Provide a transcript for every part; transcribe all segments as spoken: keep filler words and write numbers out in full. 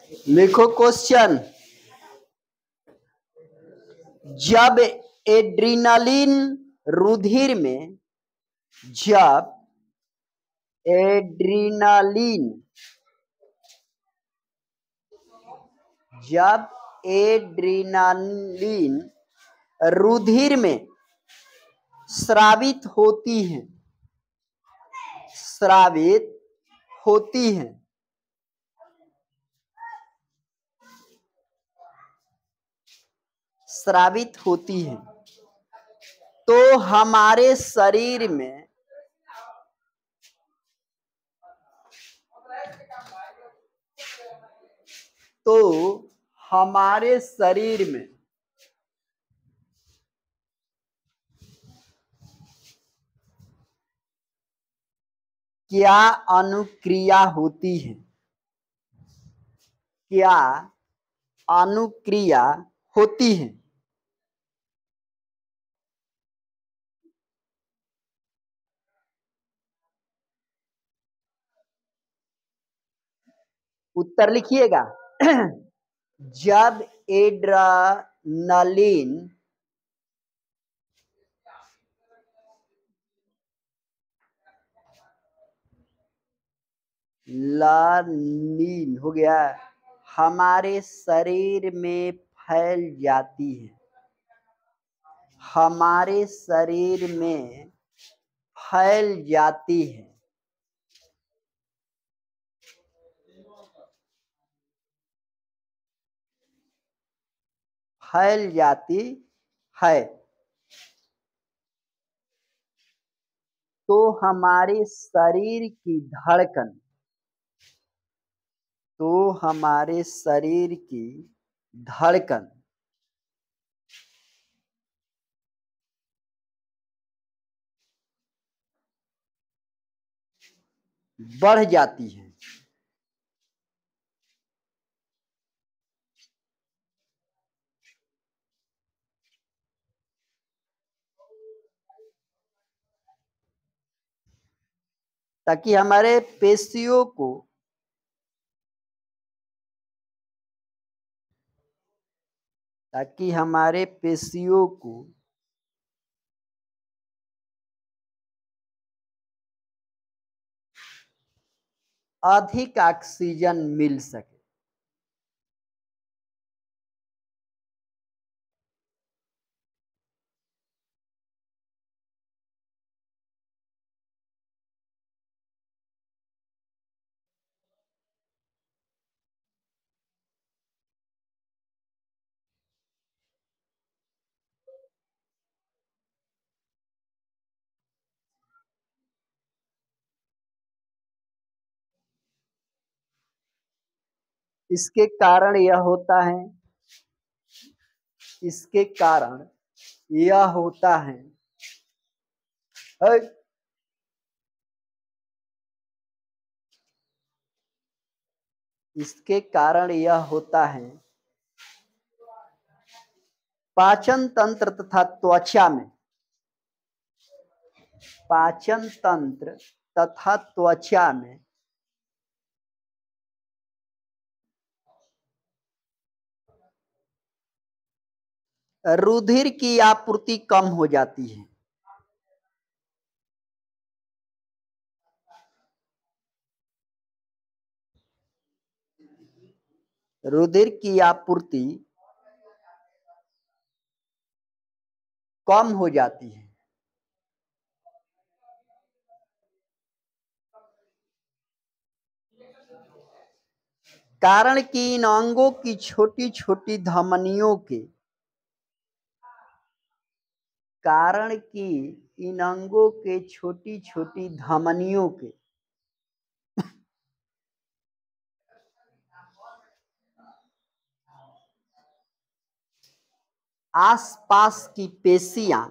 लिखो क्वेश्चन। जब एड्रीनलिन रुधिर में जब एड्रीनलिन जब एड्रीनलिन रुधिर में स्रावित होती है स्रावित होती है स्रावित होती है तो हमारे शरीर में तो हमारे शरीर में क्या अनुक्रिया होती है क्या अनुक्रिया होती है। उत्तर लिखिएगा। जब एड्रेनलिन लानीन हो गया हमारे शरीर में फैल जाती है हमारे शरीर में फैल जाती है फैल जाती है तो हमारे शरीर की धड़कन तो हमारे शरीर की धड़कन बढ़ जाती है ताकि हमारे पेशियों को ताकि हमारे पेशियों को अधिक ऑक्सीजन मिल सके इसके कारण यह होता है इसके कारण यह होता है इसके कारण यह होता है पाचन तंत्र तथा त्वचा में पाचन तंत्र तथा त्वचा में रुधिर की आपूर्ति कम हो जाती है रुधिर की आपूर्ति कम हो जाती है कारण कि इन अंगों की छोटी छोटी धमनियों के कारण कि इन अंगों के छोटी छोटी धमनियों के आसपास की पेशियां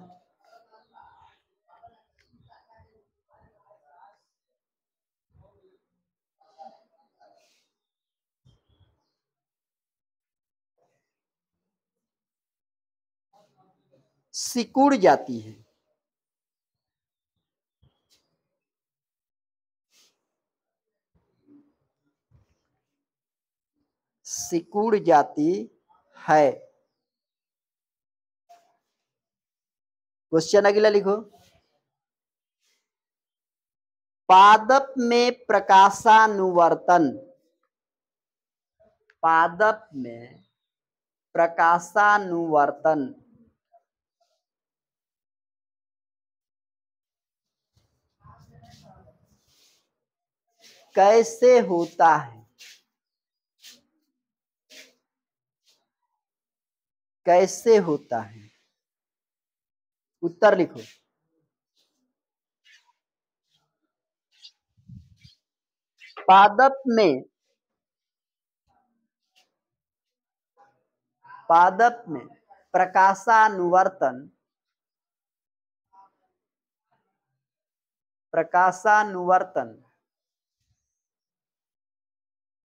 सिकुड़ जाती है सिकुड़ जाती है। क्वेश्चन अगला लिखो। पादप में प्रकाशानुवर्तन, पादप में प्रकाशानुवर्तन कैसे होता है? कैसे होता है? उत्तर लिखो। पादप में पादप में प्रकाशानुवर्तन प्रकाशानुवर्तन